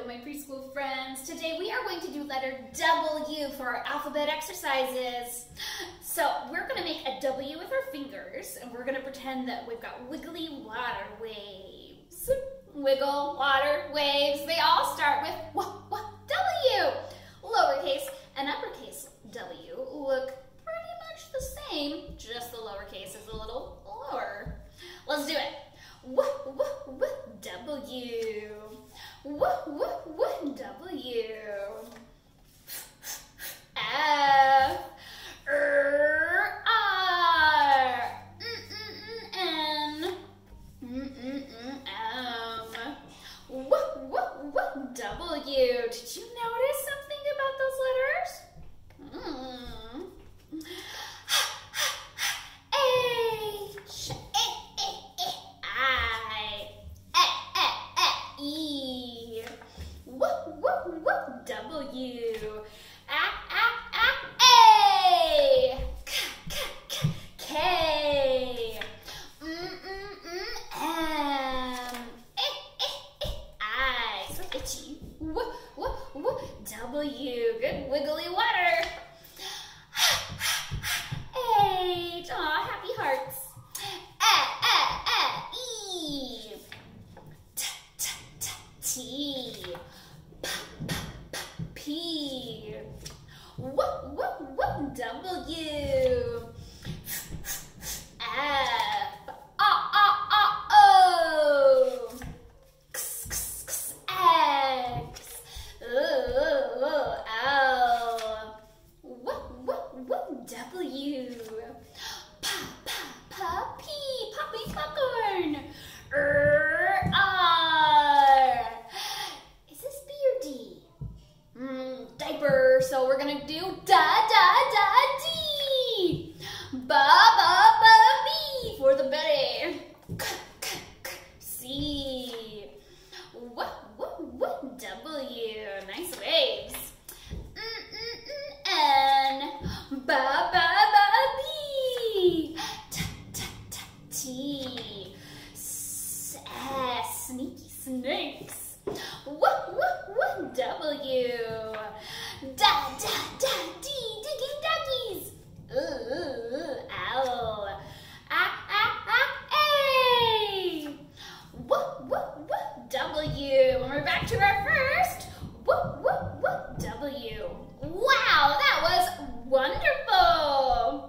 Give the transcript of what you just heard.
my preschool friends. Today we are going to do letter W for our alphabet exercises. So we're going to make a W with our fingers, and we're going to pretend that we've got wiggly water waves. Wiggle, water, waves. They all start with W. Lowercase and uppercase W look pretty much the same, just the lowercase is a little lower. Let's do it. W. W. F. R. N. M. W. Did you notice something about those letters? H. I. E. W. A. K. M. I. So itchy. W. Good wiggly water. H. Aw, happy hearts. E. T. P. W. F. O. X. L. W. Puppy. Puppy popcorn. R. Is this B or D? Diaper. So we're gonna do D. B for the belly. C. W. Nice waves. N. B. T. S. Sneaky snakes.